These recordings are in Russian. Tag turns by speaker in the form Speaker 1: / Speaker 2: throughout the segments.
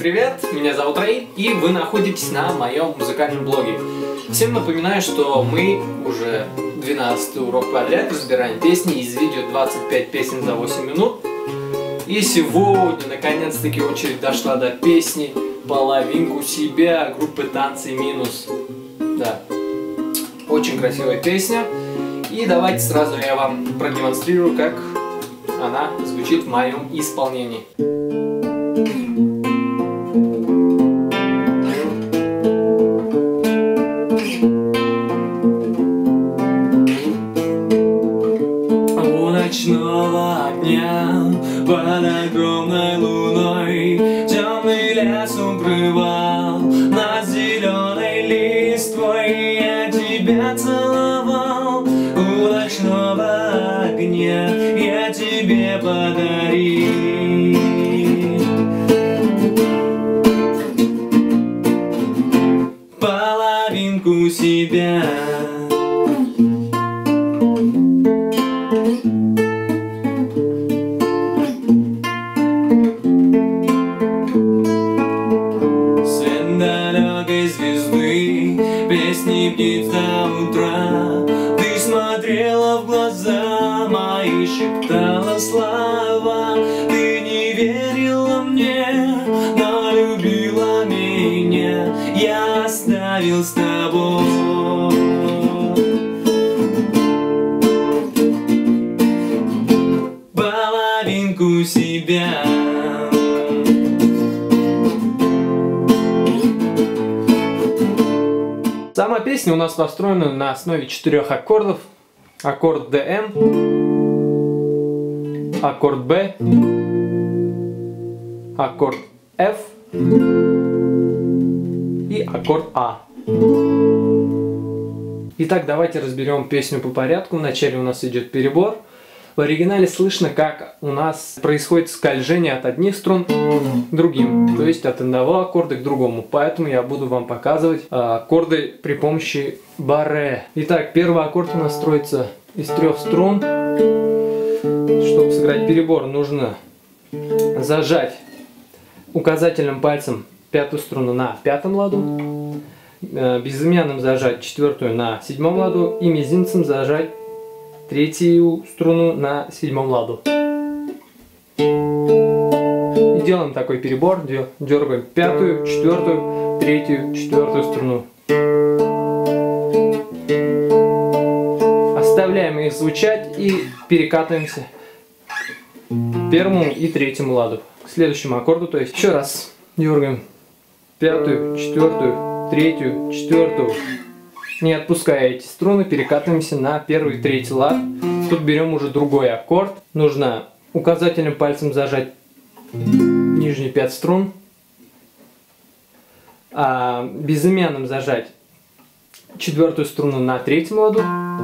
Speaker 1: привет! Меня зовут Рэй, и вы находитесь на моем музыкальном блоге. Всем напоминаю, что мы уже 12-й урок подряд разбираем песни из видео 25 песен за 8 минут. И сегодня, наконец-таки, очередь дошла до песни «Половинку себя» группы «Танцы минус». Да, очень красивая песня. И давайте сразу я вам продемонстрирую, как она звучит в моем исполнении.
Speaker 2: У ночного огня под огромной луной темный лес укрывал над зеленой листвой. Я тебя целовал у ночного огня, я тебе подарил половинку себя. Звезды, песни птиц до утра. Ты смотрела в глаза мои, шептала слова. Ты не верила мне, но любила меня. Я оставил с тобой половинку себя.
Speaker 1: Сама песня у нас построена на основе 4 аккордов. Аккорд ДМ, аккорд Б, аккорд F и аккорд А. Итак, давайте разберем песню по порядку. Вначале у нас идет перебор. В оригинале слышно, как у нас происходит скольжение от одних струн к другим, то есть от одного аккорда к другому. Поэтому я буду вам показывать аккорды при помощи барре. Итак, первый аккорд у нас строится из 3 струн. Чтобы сыграть перебор, нужно зажать указательным пальцем 5-ю струну на 5-м ладу, безымянным зажать 4-ю на 7-м ладу и мизинцем зажать 3-ю струну на 7-м ладу. И делаем такой перебор, дергаем 5-ю, 4-ю, 3-ю, 4-ю струну. Оставляем их звучать и перекатываемся к 1-му и 3-му ладу, к следующему аккорду. То есть еще раз дергаем 5-ю, 4-ю, 3-ю, 4-ю. Не отпуская эти струны, перекатываемся на 1-й и 3-й лад. Тут берем уже другой аккорд. Нужно указательным пальцем зажать нижние 5 струн, а безымянным зажать 4-ю струну на 3-м ладу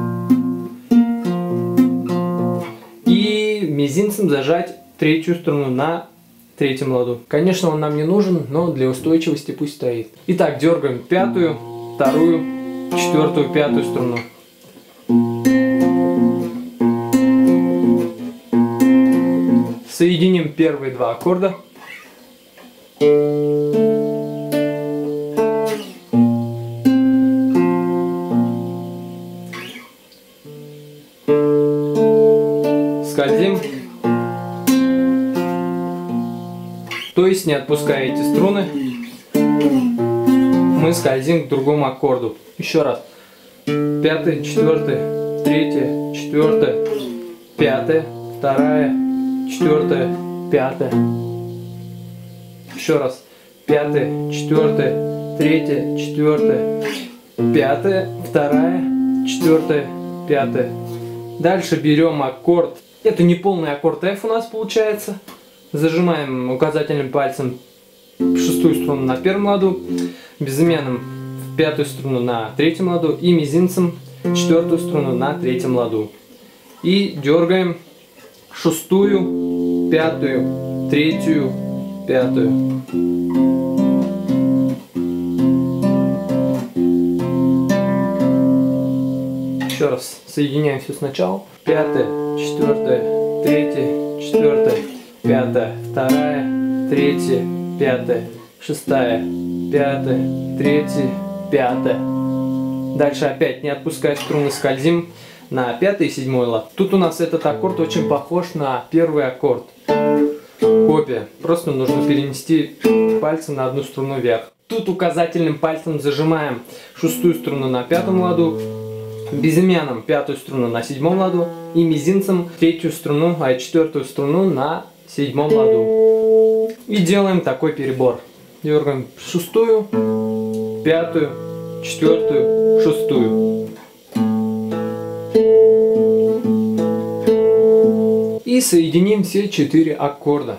Speaker 1: и мизинцем зажать 3-ю струну на 3-м ладу. Конечно, он нам не нужен, но для устойчивости пусть стоит. Итак, дергаем 5-ю, 2-ю, 4-ю, 5-ю струну. Соединим первые 2 аккорда. Скользим. То есть, не отпуская эти струны, мы скользим к другому аккорду. Еще раз. 5-й, 4-й, 3-я, 4-я, 5-я, 2-я, 4-я, 5-я. Еще раз. 5-я, 4-я, 3-я, 4-я, 5-я, 2-я, 4-я, 5-я. Дальше берем аккорд. Это не полный аккорд F у нас получается. Зажимаем указательным пальцем 6-ю струну на 1-м ладу, безымянным 5-ю струну на 3-м ладу и мизинцем 4-ю струну на 3-м ладу. И дергаем 6-ю, 5-ю, 3-ю, 5-ю. Еще раз соединяем все сначала. 5-я, 4-я, 3-я, 4-я, 5-я, 2-я, 3-я, 5-я, шестая, пятая, третья, пятая. Дальше опять, не отпуская струны, скользим на пятый и седьмой лад. Тут у нас этот аккорд очень похож на первый аккорд. Копия. Просто нужно перенести пальцы на одну струну вверх. Тут указательным пальцем зажимаем шестую струну на пятом ладу, безымянным пятую струну на седьмом ладу и мизинцем третью струну, а четвертую струну на седьмом ладу. И делаем такой перебор. Дергаем шестую, пятую, четвертую, шестую. И соединим все 4 аккорда.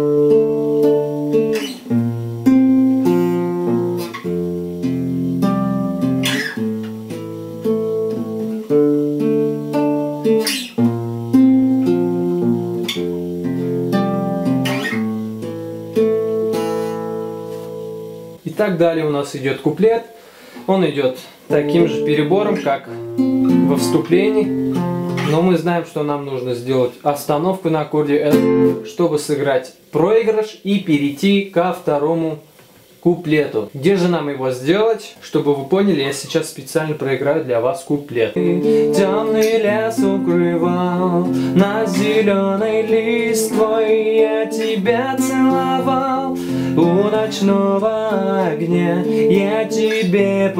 Speaker 1: И так далее у нас идет куплет. Он идет таким же перебором, как во вступлении. Но мы знаем, что нам нужно сделать остановку на аккорде F, чтобы сыграть проигрыш и перейти ко второму куплету. Где же нам его сделать? Чтобы вы поняли, я сейчас специально проиграю для вас куплет. Темный лес укрывал, на зеленый листвой я тебя целовал. У ночного огня я тебе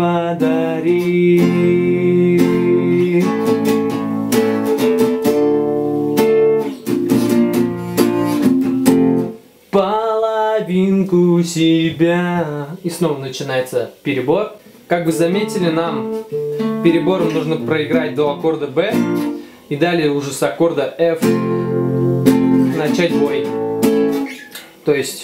Speaker 1: подарил. Половинку себя. И снова начинается перебор. Как вы заметили, нам перебором нужно проиграть до аккорда B. И далее уже с аккорда F начать бой. То есть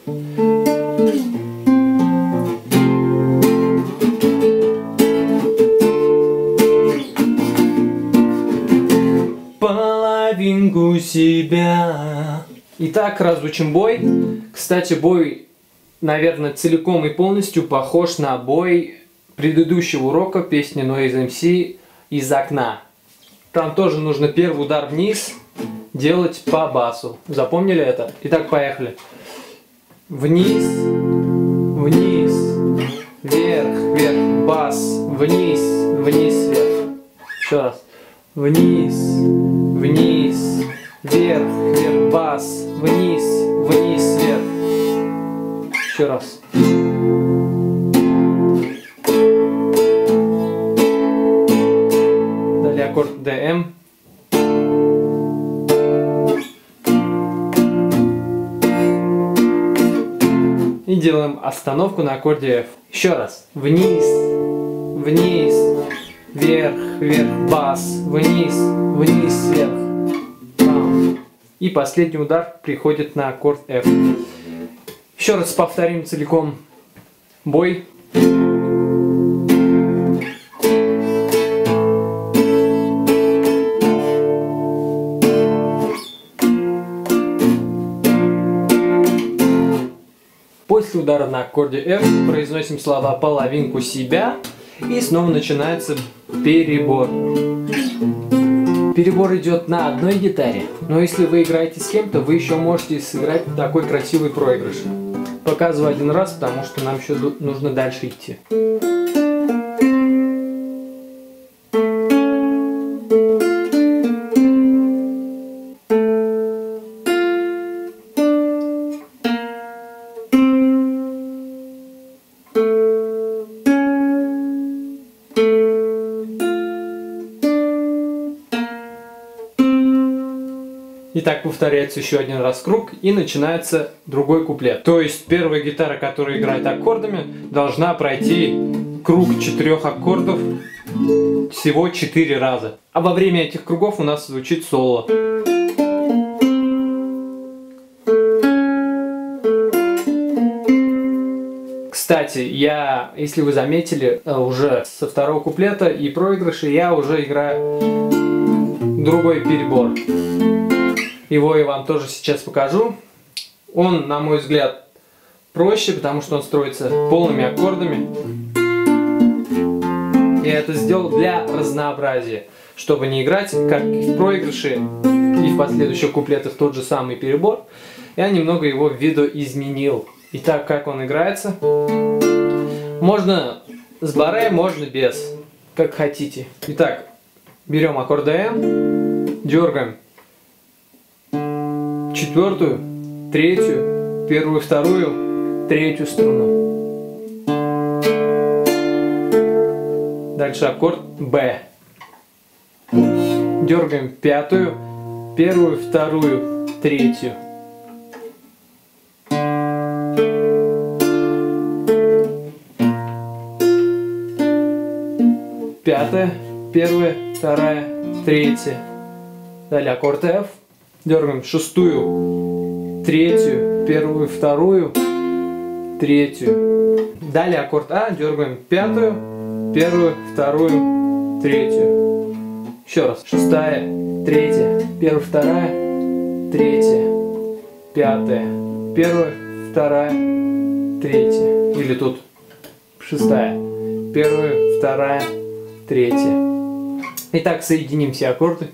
Speaker 1: половинку себя. Итак, разучим бой. Кстати, бой, наверное, целиком и полностью похож на бой предыдущего урока песни Noise MC «Из окна». Там тоже нужно первый удар вниз делать по басу. Запомнили это? Итак, поехали. Вниз, вниз, вверх, вверх, бас, вниз, вниз, вверх. Еще раз. Вниз, вниз, вверх, вверх, бас, вниз, вниз, вверх. Еще раз. Далее аккорд DM. И делаем остановку на аккорде F. Еще раз. Вниз, вниз, вверх, вверх, бас, вниз, вниз, вверх. И последний удар приходит на аккорд F. Еще раз повторим целиком бой. После удара на аккорде F произносим слова «половинку себя» и снова начинается перебор. Перебор идет на одной гитаре, но если вы играете с кем-то, вы еще можете сыграть такой красивый проигрыш. Показываю один раз, потому что нам еще нужно дальше идти. И так повторяется еще один раз круг, и начинается другой куплет. То есть первая гитара, которая играет аккордами, должна пройти круг 4 аккордов всего 4 раза. А во время этих кругов у нас звучит соло. Кстати, если вы заметили, уже со второго куплета и проигрыша я уже играю другой перебор. Его я вам тоже сейчас покажу. Он, на мой взгляд, проще, потому что он строится полными аккордами. Я это сделал для разнообразия, чтобы не играть, как и в проигрыше, и в последующих куплетах тот же самый перебор. Я немного его видоизменил. Итак, как он играется? Можно с баре, можно без, как хотите. Итак, берем аккорд М, дергаем четвертую, третью, первую, вторую, третью струну. Дальше аккорд Б. Дергаем пятую, первую, вторую, третью. Пятая, первая, вторая, третья. Далее аккорд F. Дергаем шестую, третью, первую, вторую, третью. Далее аккорд А. Дергаем пятую, первую, вторую, третью. Еще раз. Шестая, третья, первая, вторая, третья, пятая, первая, вторая, третья. Или тут шестая, первая, вторая, третья. Итак, соединим все аккорды.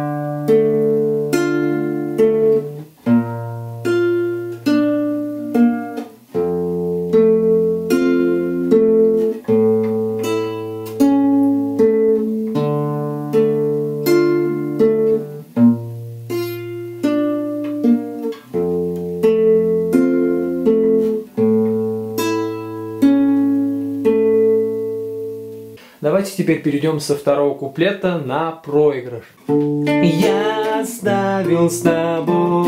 Speaker 1: Давайте теперь перейдем со второго куплета на проигрыш.
Speaker 2: Я оставил с тобой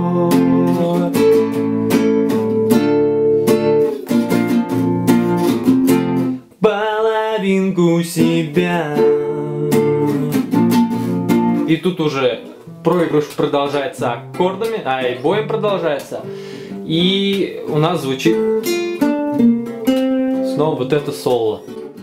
Speaker 2: половинку себя.
Speaker 1: И тут уже проигрыш продолжается аккордами, и боем продолжается. И у нас звучит снова вот это соло.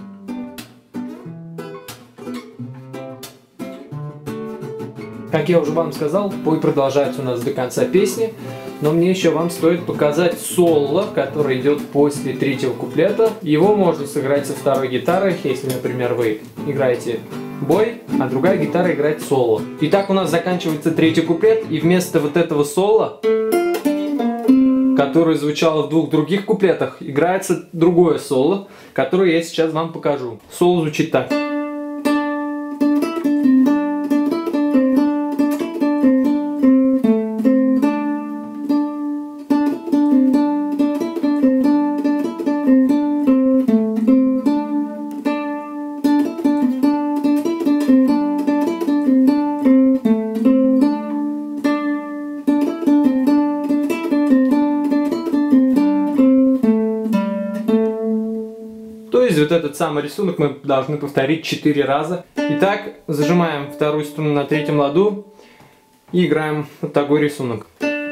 Speaker 1: Как я уже вам сказал, бой продолжается у нас до конца песни, но мне еще вам стоит показать соло, который идет после третьего куплета. Его можно сыграть со второй гитарой, если, например, вы играете бой, а другая гитара играет соло. Итак, у нас заканчивается третий куплет, и вместо вот этого соло, которое звучало в двух других куплетах, играется другое соло, которое я сейчас вам покажу. Соло звучит так. То есть вот этот самый рисунок мы должны повторить 4 раза. Итак, зажимаем вторую струну на третьем ладу и играем вот такой рисунок.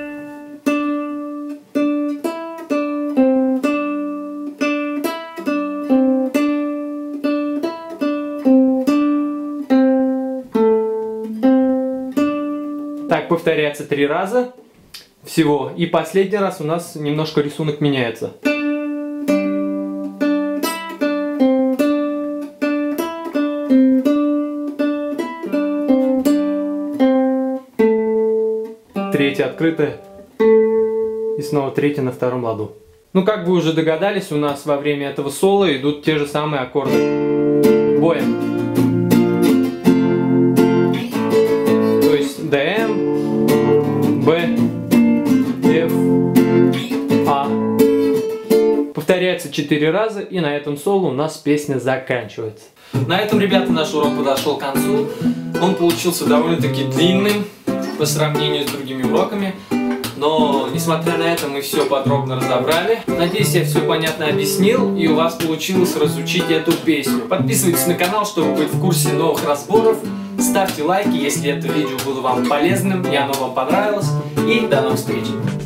Speaker 1: Так повторяется 3 раза всего. И последний раз у нас немножко рисунок меняется. Третья открытая и снова третья на втором ладу. Ну, как вы уже догадались, у нас во время этого соло идут те же самые аккорды боем. То есть ДМ, Б, Ф, А. Повторяется 4 раза, и на этом соло у нас песня заканчивается. На этом, ребята, наш урок подошел к концу. Он получился довольно-таки длинным по сравнению с другими уроками, но несмотря на это мы все подробно разобрали. Надеюсь, я все понятно объяснил и у вас получилось разучить эту песню. Подписывайтесь на канал, чтобы быть в курсе новых разборов. Ставьте лайки, если это видео было вам полезным и оно вам понравилось. И до новых встреч!